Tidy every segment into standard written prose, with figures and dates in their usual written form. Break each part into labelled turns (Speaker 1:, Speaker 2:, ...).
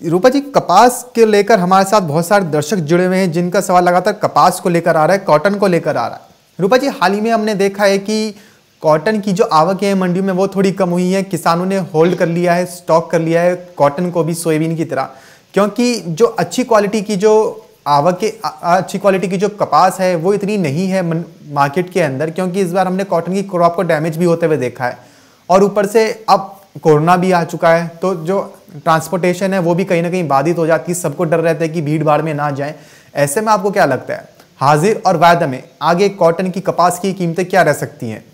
Speaker 1: रूपा जी, कपास के लेकर हमारे साथ बहुत सारे दर्शक जुड़े हुए हैं जिनका सवाल लगातार कपास को लेकर आ रहा है, कॉटन को लेकर आ रहा है। रूपा जी, हाल ही में हमने देखा है कि कॉटन की जो आवक है मंडियों में वो थोड़ी कम हुई है। किसानों ने होल्ड कर लिया है, स्टॉक कर लिया है कॉटन को भी सोयाबीन की तरह, क्योंकि जो अच्छी क्वालिटी की जो आवक के अच्छी क्वालिटी की जो कपास है वो इतनी नहीं है मार्केट के अंदर, क्योंकि इस बार हमने कॉटन की क्रॉप को डैमेज भी होते हुए देखा है और ऊपर से अब कोरोना भी आ चुका है, तो जो ट्रांसपोर्टेशन है वो भी कहीं ना कहीं बाधित हो जाती है। सबको डर रहता है कि भीड़ भाड़ में ना जाए। ऐसे में आपको क्या लगता है, हाजिर और वायदा में आगे कॉटन की कपास की कीमतें क्या रह सकती हैं?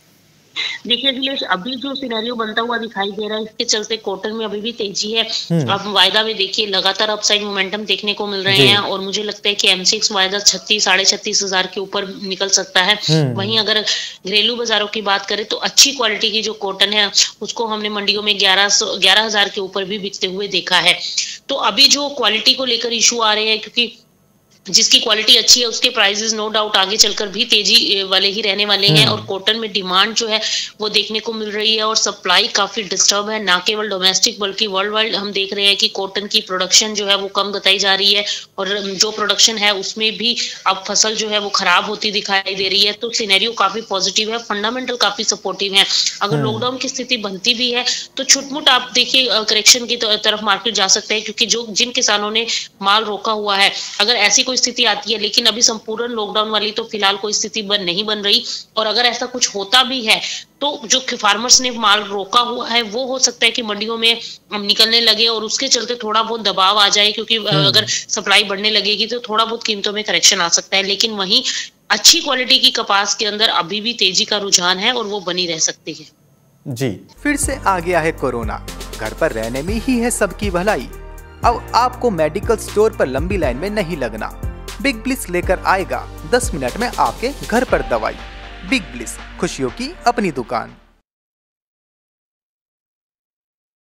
Speaker 2: देखिए अखिलेश, अभी जो सिनेरियो बनता हुआ दिखाई दे रहा है, इसके चलते कॉटन में अभी भी तेजी है। अब वायदा में देखिए लगातार अपसाइड मोमेंटम देखने को मिल रहे हैं और मुझे लगता है कि M6 वायदा 36-36.5 हजार के ऊपर निकल सकता है। वहीं अगर घरेलू बाजारों की बात करें तो अच्छी क्वालिटी की जो कॉटन है उसको हमने मंडियों में 11,000 के ऊपर भी बिकते हुए देखा है। तो अभी जो क्वालिटी को लेकर इशू आ रहे हैं, क्योंकि जिसकी क्वालिटी अच्छी है उसके प्राइसेस नो डाउट आगे चलकर भी तेजी वाले ही रहने वाले हैं और कॉटन में डिमांड जो है वो देखने को मिल रही है और सप्लाई काफी डिस्टर्ब है, ना केवल डोमेस्टिक बल्कि वर्ल्ड वाइड हम देख रहे हैं कि कॉटन की प्रोडक्शन जो है वो कम बताई जा रही है और जो प्रोडक्शन है उसमें भी अब फसल जो है वो खराब होती दिखाई दे रही है। तो सिनेरियो काफी पॉजिटिव है, फंडामेंटल काफी सपोर्टिव है। अगर लॉकडाउन की स्थिति बनती भी है तो छुटमुट आप देखिए करेक्शन की तरफ मार्केट जा सकते हैं, क्योंकि जो जिन किसानों ने माल रोका हुआ है, अगर ऐसी कोई स्थिति आती है, लेकिन अभी संपूर्ण लॉकडाउन वाली तो फिलहाल कोई स्थिति नहीं बन रही, और अगर ऐसा कुछ होता भी है तो जो फार्मर्स ने माल रोका हुआ है वो हो सकता है कि मंडियों में निकलने लगे और उसके चलते थोड़ा बहुत दबाव आ जाए, क्योंकि अगर सप्लाई बढ़ने लगेगी तो थोड़ा बहुत कीमतों में करेक्शन आ सकता है। लेकिन वहीं अच्छी क्वालिटी की कपास के अंदर अभी भी तेजी का रुझान है और वो बनी रह सकती है।
Speaker 3: जी, फिर से आ गया है कोरोना, घर पर रहने में ही है सबकी भलाई। अब आपको मेडिकल स्टोर पर लंबी लाइन में नहीं लगना। बिग ब्लिस लेकर आएगा 10 मिनट में आपके घर पर दवाई। बिग ब्लिस, खुशियों की अपनी दुकान।